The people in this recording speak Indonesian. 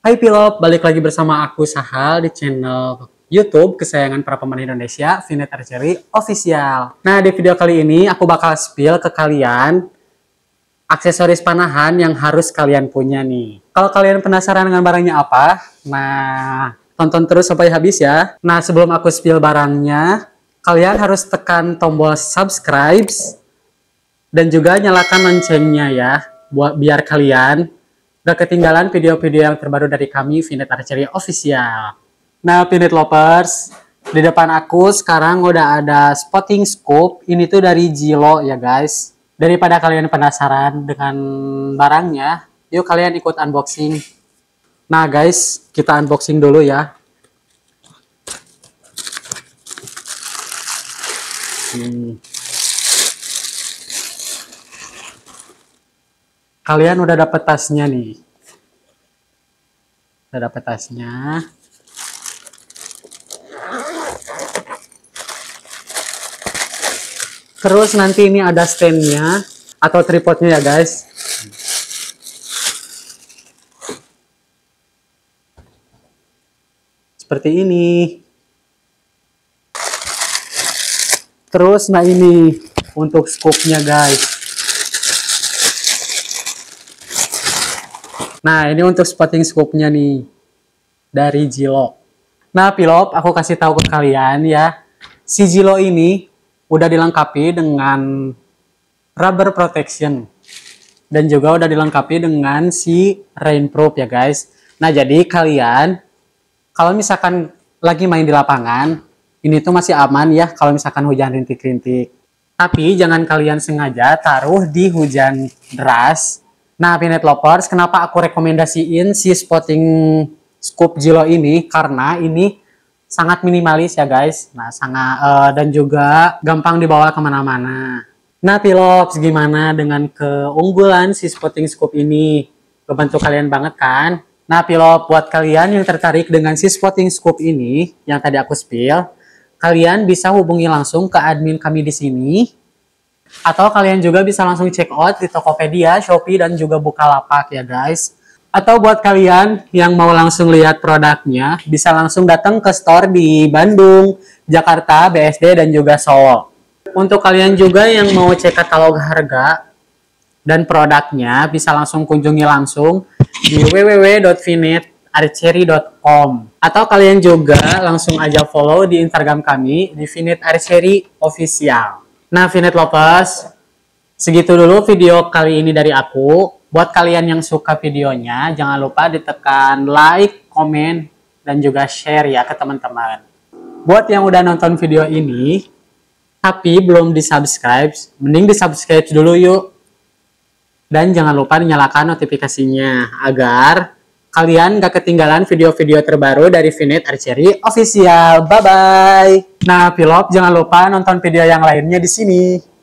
Hai Pilot, balik lagi bersama aku Sahal di channel YouTube kesayangan para pemain Indonesia, Vinet Archery Official. Nah, di video kali ini aku bakal spill ke kalian aksesoris panahan yang harus kalian punya nih. Kalau kalian penasaran dengan barangnya apa, nah tonton terus sampai habis ya. Nah, sebelum aku spill barangnya, kalian harus tekan tombol subscribe dan juga nyalakan loncengnya ya, biar kalian gak ketinggalan video-video yang terbaru dari kami, Vinet Archery Official. Nah, Vinet Lovers, di depan aku sekarang udah ada spotting scope. Ini tuh dari Gilo ya guys. Daripada kalian penasaran dengan barangnya, yuk kalian ikut unboxing. Nah guys, kita unboxing dulu ya. Kalian udah dapet tasnya nih. Udah dapet tasnya. Terus nanti ini ada standnya atau tripodnya ya guys. Seperti ini. Terus nah ini untuk scope-nya guys. Nah, ini untuk spotting scope-nya nih dari Gilo. Nah, Pilot, aku kasih tahu ke kalian ya. Si Gilo ini udah dilengkapi dengan rubber protection dan juga udah dilengkapi dengan si rainproof ya guys. Nah, jadi kalian kalau misalkan lagi main di lapangan, ini tuh masih aman ya kalau misalkan hujan rintik-rintik. Tapi jangan kalian sengaja taruh di hujan deras. Nah, Vinet Lovers, kenapa aku rekomendasiin si spotting scope Gilo ini? Karena ini sangat minimalis ya guys. Nah, sangat dan juga gampang dibawa kemana-mana. Nah, Pilots, gimana dengan keunggulan si spotting scope ini? Kebantu kalian banget kan? Nah, Pilot, buat kalian yang tertarik dengan si spotting scope ini yang tadi aku spill, kalian bisa hubungi langsung ke admin kami di sini. Atau kalian juga bisa langsung check out di Tokopedia, Shopee, dan juga Bukalapak ya guys. Atau buat kalian yang mau langsung lihat produknya, bisa langsung datang ke store di Bandung, Jakarta, BSD, dan juga Solo. Untuk kalian juga yang mau cek katalog harga dan produknya, bisa langsung kunjungi langsung di www.vinetarchery.com. Atau kalian juga langsung aja follow di Instagram kami di Vinet Archery Official. Nah, Vinet Lovers, segitu dulu video kali ini dari aku. Buat kalian yang suka videonya, jangan lupa ditekan like, komen, dan juga share ya ke teman-teman. Buat yang udah nonton video ini, tapi belum di-subscribe, mending di-subscribe dulu yuk. Dan jangan lupa nyalakan notifikasinya, agar kalian gak ketinggalan video-video terbaru dari Vinet Archery Official. Bye-bye! Nah, Pilot, jangan lupa nonton video yang lainnya di sini.